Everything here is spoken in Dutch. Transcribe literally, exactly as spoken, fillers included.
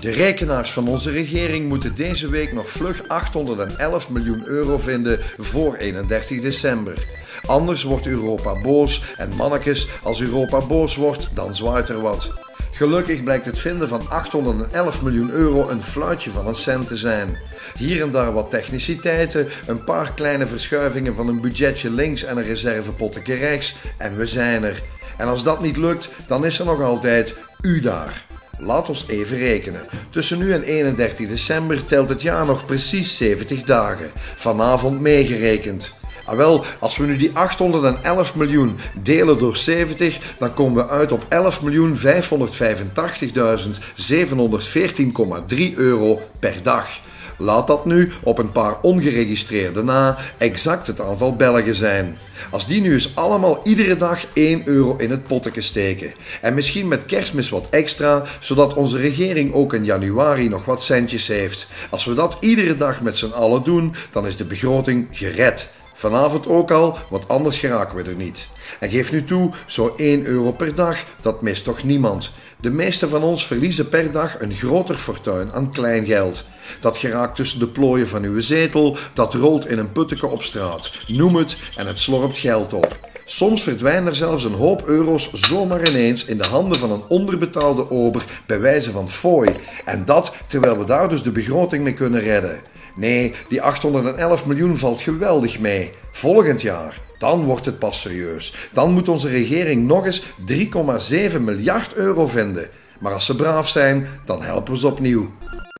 De rekenaars van onze regering moeten deze week nog vlug achthonderdelf miljoen euro vinden voor eenendertig december. Anders wordt Europa boos en mannekes, als Europa boos wordt, dan zwaait er wat. Gelukkig blijkt het vinden van achthonderdelf miljoen euro een fluitje van een cent te zijn. Hier en daar wat techniciteiten, een paar kleine verschuivingen van een budgetje links en een reservepotje rechts en we zijn er. En als dat niet lukt, dan is er nog altijd u daar. Laat ons even rekenen. Tussen nu en eenendertig december telt het jaar nog precies zeventig dagen, vanavond meegerekend. Ah wel, als we nu die achthonderdelf miljoen delen door zeventig, dan komen we uit op elf miljoen vijfhonderdvijfentachtigduizend zevenhonderdveertien komma drie euro per dag. Laat dat nu op een paar ongeregistreerden na exact het aantal Belgen zijn. Als die nu eens allemaal iedere dag één euro in het potje steken. En misschien met Kerstmis wat extra, zodat onze regering ook in januari nog wat centjes heeft. Als we dat iedere dag met z'n allen doen, dan is de begroting gered. Vanavond ook al, want anders geraken we er niet. En geef nu toe, zo één euro per dag, dat mist toch niemand. De meesten van ons verliezen per dag een groter fortuin aan kleingeld. Dat geraakt tussen de plooien van uw zetel, dat rolt in een putteke op straat. Noem het en het slorpt geld op. Soms verdwijnen er zelfs een hoop euro's zomaar ineens in de handen van een onderbetaalde ober bij wijze van fooi. En dat terwijl we daar dus de begroting mee kunnen redden. Nee, die achthonderdelf miljoen valt geweldig mee. Volgend jaar, dan wordt het pas serieus. Dan moet onze regering nog eens drie komma zeven miljard euro vinden. Maar als ze braaf zijn, dan helpen we ze opnieuw.